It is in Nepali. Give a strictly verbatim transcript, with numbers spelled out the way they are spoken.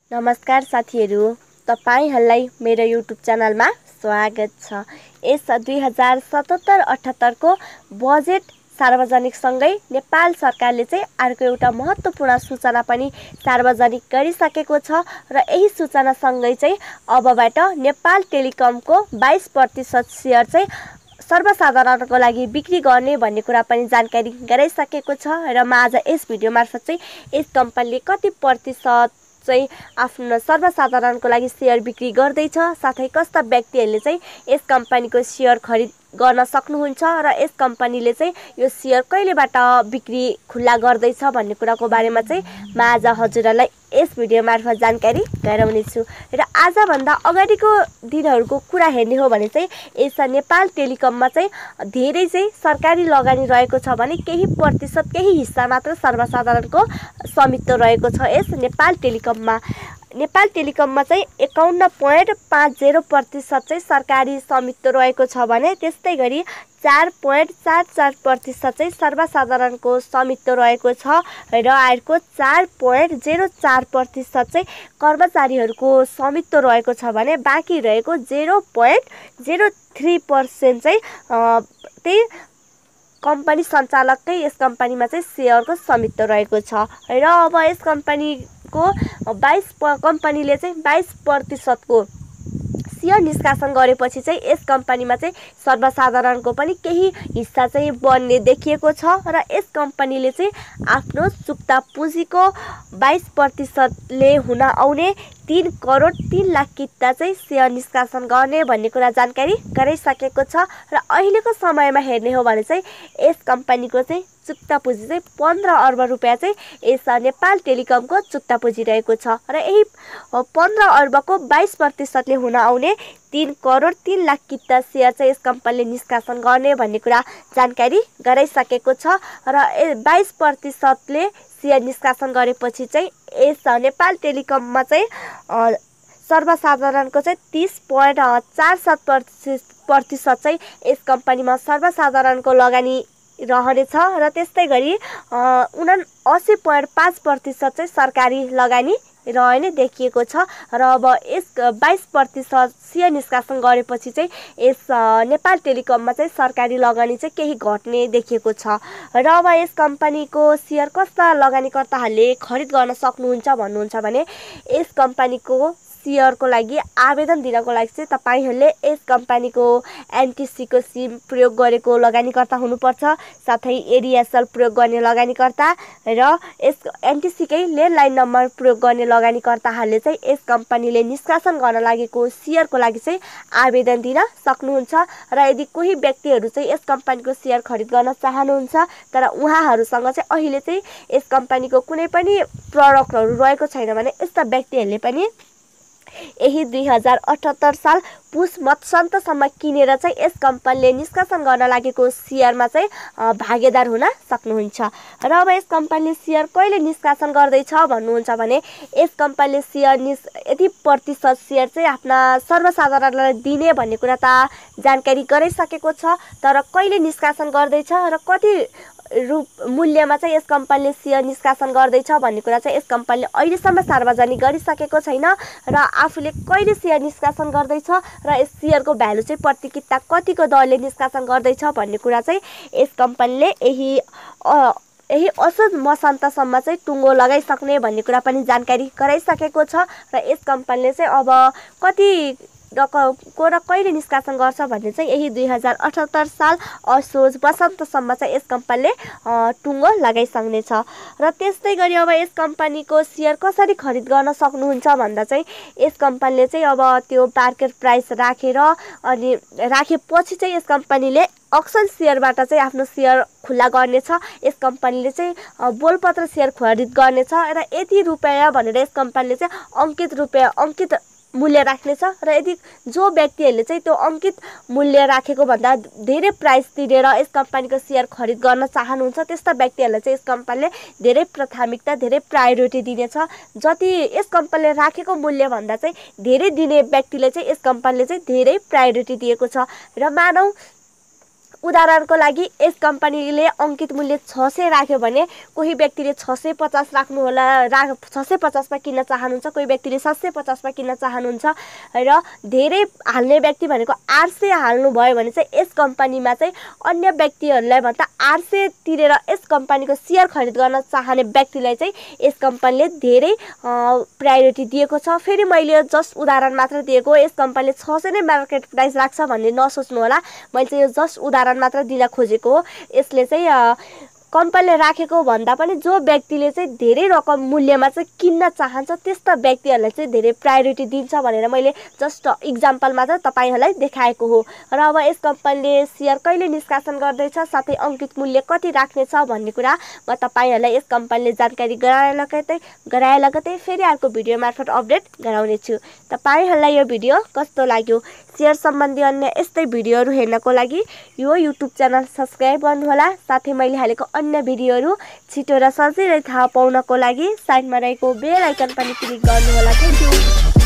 नमस्कार साथीहरू, तपाईहरुलाई मेरो युट्युब च्यानलमा स्वागत छ। यस दुई हजार सतहत्तर अठहत्तर को बजेट सार्वजनिक सँगै नेपाल सरकारले चाहिँ अर्को एउटा महत्त्वपूर्ण सूचना पनि सार्वजनिक गरिसकेको छ र यही सूचना सँगै चाहिँ अबबाट नेपाल टेलिकमको बाइस प्रतिशत शेयर चाहिँ सर्वसाधारणको लागि बिक्री गर्ने भन्ने कुरा पनि जानकारी गराइसकेको छ र म आज यस भिडियो मार्फत चाहिँ यस कम्पनीले कति प्रतिशत चाहिँ आफ्नो सर्वसाधारणको लागि शेयर बिक्री गर्दैछ, साथै कस्ता व्यक्तिहरूले चाहिँ यस कम्पनीको शेयर खरिद गर्न सक्नुहुन्छ र यस कम्पनीले चाहिँ यो शेयर कहिलेबाट बिक्री खुल्ला गर्दैछ भन्ने कुराको बारेमा चाहिँ म आज हजुरहरूलाई यस भिडियो मार्फत जानकारी गराउने छु। र आजभन्दा अगाडिको दिनहरूको कुरा हेर्ने हो भने चाहिँ यस नेपाल टेलिकममा चाहिँ धेरै चाहिँ सरकारी लगानी रहेको छ भने केही प्रतिशत केही हिस्सा मात्र सर्वसाधारणको स्वामित्व रहेको छ। यस नेपाल टेलिकममा नेपाल टेलिकममा चाहिँ एकाउन्न पोइन्ट पाँच शून्य प्रतिशत चाहिँ सरकारी स्वामित्व रहेको छ भने त्यस्तै गरी चार पोइन्ट चार चार प्रतिशत चाहिँ सर्वसाधारणको स्वामित्व रहेको छ र अर्को चार पोइन्ट शून्य चार प्रतिशत चाहिँ कर्मचारीहरूको स्वामित्व रहेको छ भने बाँकी रहेको शून्य पोइन्ट शून्य तीन प्रतिशत चाहिँ त्यही कम्पनी सञ्चालककै यस कम्पनीमा चाहिँ शेयरको स्वामित्व रहेको छ र अब यस कम्पनीको बाइस कम्पनीले चाहिँ बाइस प्रतिशतको शेयर निष्कासन गरेपछि चाहिँ यस कम्पनीमा चाहिँ सर्वसाधारणको पनि केही हिस्सा चाहिँ बन्ने देखिएको छ र यस कम्पनीले चाहिँ आफ्नो चुक्ता पुँजीको बाइस प्रतिशतले हुन आउने तीन करोड तीन लाख किता चाहिँ शेयर निष्कासन गर्ने भन्ने कुरा जानकारी गराइसकेको छ र अहिलेको समयमा हेर्ने हो भने चाहिँ यस कम्पनीको चाहिँ चुक्ता पुँजी चाहिँ पन्ध्र अर्ब रुपियाँ चाहिँ यस नेपाल टेलिकमको चुक्ता पुँजी रहेको छ र यही पन्ध्र अर्बको बाइस प्रतिशतले हुन आउने तीन करोड तीन लाख किता शेयर चाहिँ यस कम्पनीले निष्कासन गर्ने भन्ने कुरा जानकारी गराइसकेको छ र बाइस प्रतिशतले शेयर निष्कासन गरेपछि चाहिँ यस नेपाल टेलिकममा चाहिँ सर्वसाधारणको चाहिँ तीस पोइन्ट चार सात प्रतिशत चाहिँ यस कम्पनीमा सर्वसाधारणको लगानी रहनेछ र त्यस्तै गरी उना अस्सी पोइन्ट पाँच प्रतिशत चाहिँ सरकारी लगानी रहने देखिएको छ र अब यस बाइस प्रतिशत शेयर निष्कासन गरेपछि चाहिँ यस नेपाल टेलिकममा चाहिँ सरकारी लगानी चाहिँ केही घट्ने देखिएको छ र अब यस कम्पनीको शेयर कस्ता लगानीकर्ताहरूले खरिद गर्न सक्नुहुन्छ भन्नुहुन्छ भने यस कम्पनीको शेयरको लागि आवेदन दिनको लागि चाहिँ तपाईहरूले यस कम्पनीको एनटिसीको सिम प्रयोग गरेको लगानीकर्ता हुनुपर्छ, साथै एडिएसएल प्रयोग गर्ने लगानीकर्ता र यस एनटिसीकै ल्यान्डलाइन नम्बर प्रयोग गर्ने लगानीकर्ताहरूले चाहिँ यस कम्पनीले निष्कासन गर्न लागेको शेयरको लागि चाहिँ आवेदन दिन सक्नुहुन्छ र यदि कोही व्यक्तिहरू चाहिँ यस कम्पनीको शेयर खरिद गर्न चाहनुहुन्छ तर उहाँहरूसँग चाहिँ अहिले चाहिँ यस कम्पनीको कुनै पनि प्रडक्टहरू रहेको छैन भने यस्ता व्यक्तिहरूले पनि यही दुई हजार अठहत्तर साल पुस मध्यान्तसम्म किनेर चाहिँ यस कम्पनीले निष्कासन गर्न लागेको शेयरमा चाहिँ भागीदार हुन सक्नुहुन्छ। र अब यस कम्पनीले शेयर कहिले निष्कासन गर्दैछ भन्नुहुन्छ भने यस कम्पनीले शेयर निस यति प्रतिशत शेयर चाहिँ आफ्ना सर्वसाधारणलाई दिने भन्ने कुरा त जानकारी गराइसकेको छ, तर कहिले निष्कासन गर्दैछ र कति रूप मूल्यमा चाहिँ यस कम्पनीले शेयर निष्कासन गर्दैछ भन्ने कुरा चाहिँ यस कम्पनीले अहिलेसम्म सार्वजनिक गरिसकेको छैन र आफूले कहिले शेयर निष्कासन गर्दैछ र यस शेयरको भ्यालु चाहिँ प्रति किता कतिको दरले निष्कासन गर्दैछ भन्ने कुरा चाहिँ यस कम्पनीले यही यही असोज मसान्तसम्म चाहिँ टुङ्गो लगाइसक्ने भन्ने कुरा पनि जानकारी गराइसकेको छ र यस कम्पनीले चाहिँ अब कति को र कहिले निष्कासन गर्छ भन्ने चाहिँ यही दुई हजार अठहत्तर साल असोज वसन्तसम्म चाहिँ यस कम्पनीले टुङ्गो लगाइसक्नेछ र त्यस्तै गरी अब यस कम्पनीको शेयर कसरी खरिद गर्न सक्नुहुन्छ भन्दा चाहिँ यस कम्पनीले चाहिँ अब त्यो मार्केट प्राइस राखेर अनि राखेपछि चाहिँ यस कम्पनीले अक्सन शेयरबाट चाहिँ आफ्नो शेयर खुल्ला गर्नेछ। यस कम्पनीले चाहिँ बोलपत्र शेयर खरिद गर्नेछ र यति रुपियाँ भनेर यस कम्पनीले चाहिँ अङ्कित रुपियाँ अङ्कित मूल्य राख्नेछ र यदि जो व्यक्तिहरूले चाहिँ त्यो अङ्कित मूल्य राखेको भन्दा धेरै प्राइस तिरेर यस कम्पनीको शेयर खरिद गर्न चाहनुहुन्छ त्यस्ता व्यक्तिहरूलाई चाहिँ यस कम्पनीले धेरै प्राथमिकता धेरै प्रायोरिटी दिनेछ। जति यस कम्पनीले राखेको मूल्य भन्दा चाहिँ धेरै दिने व्यक्तिले चाहिँ यस कम्पनीले चाहिँ धेरै प्रायोरिटी दिएको छ र मानौ उदाहरणको लागि यस कम्पनीले अङ्कित मूल्य छ सय राख्यो भने कोही व्यक्तिले छ सय पचास राख्नु होला, रा छ सय पचासमा किन्न चाहनुहुन्छ, कोही व्यक्तिले सात सय पचासमा किन्न चाहनुहुन्छ र धेरै हाल्ने व्यक्ति भनेको आठ सय हाल्नु भयो भने चाहिँ यस कम्पनीमा चाहिँ अन्य व्यक्तिहरूलाई भन्दा आठ सय तिरेर यस कम्पनीको सेयर खरिद गर्न चाहने व्यक्तिलाई चाहिँ यस कम्पनीले धेरै प्रायोरिटी दिएको छ। फेरि मैले जस्ट उदाहरण मात्र दिएको, यस कम्पनीले छ सय नै मार्केट प्राइस राख्छ भन्ने नसोच्नु होला, मैले चाहिँ यो जस्ट उदाहरण मात्र दिन खोजेको हो। यसले चाहिँ कम्पनीले राखेको भन्दा पनि जो व्यक्तिले चाहिँ धेरै रकम मूल्यमा चाहिँ किन्न चाहन्छ त्यस्ता व्यक्तिहरूलाई चाहिँ धेरै प्रायोरिटी दिन्छ भनेर मैले जस्ट इक्जाम्पल मात्र तपाईँहरूलाई देखाएको हो। र अब यस कम्पनीले सेयर कहिले निष्कासन गर्दैछ साथै अङ्कित मूल्य कति राख्नेछ भन्ने कुरा म तपाईँहरूलाई यस कम्पनीले जानकारी गराए लगतै गराए लगतै फेरि अर्को भिडियो मार्फत अपडेट गराउनेछु। तपाईँहरूलाई यो भिडियो कस्तो लाग्यो? सेयर सम्बन्धी अन्य यस्तै भिडियोहरू हेर्नको लागि यो युट्युब च्यानल सब्सक्राइब गर्नुहोला। साथै मैले हालेको अन्य भिडियोहरू छिटो र सजिलै थाहा पाउनको लागि साइडमा रहेको बेल आइकन पनि क्लिक गर्नुहोला। Thank you.